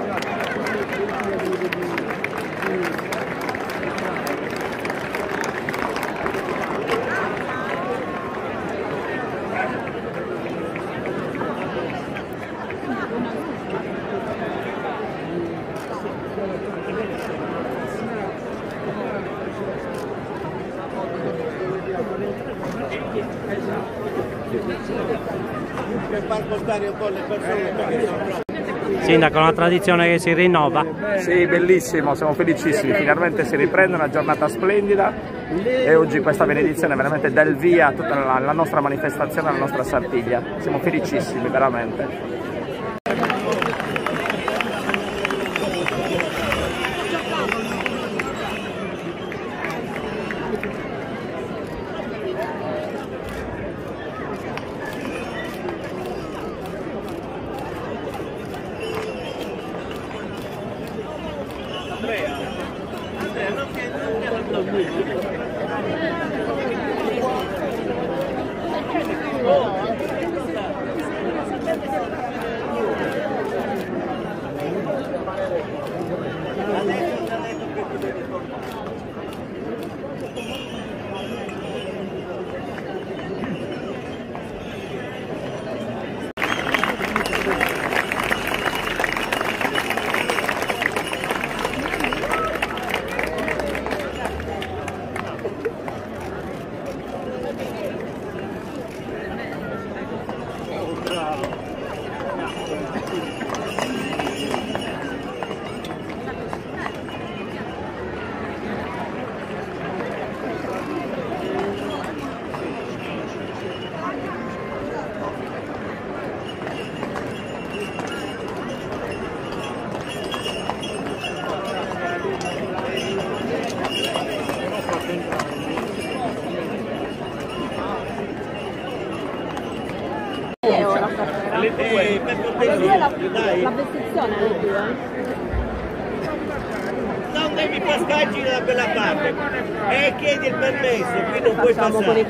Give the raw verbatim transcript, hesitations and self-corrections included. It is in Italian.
Per far portare un po' le persone perché sono... Sindaco, una tradizione che si rinnova? Sì, bellissimo, siamo felicissimi, finalmente si riprende, una giornata splendida e oggi questa benedizione veramente dà il via a tutta la, la nostra manifestazione, la nostra Sartiglia. Siamo felicissimi, veramente. Alle due, per cortesia, la, dai. la vestizione alle due. Non devi passarci da quella parte e chiedi il permesso, qui non puoi passare.